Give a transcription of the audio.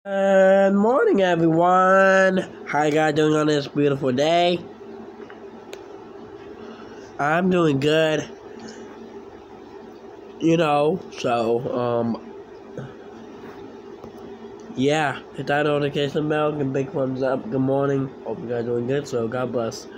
Good morning, everyone. How you guys doing on this beautiful day? I'm doing good. Yeah, hit that notification bell, give big thumbs up. Good morning. Hope you guys doing good. So God bless.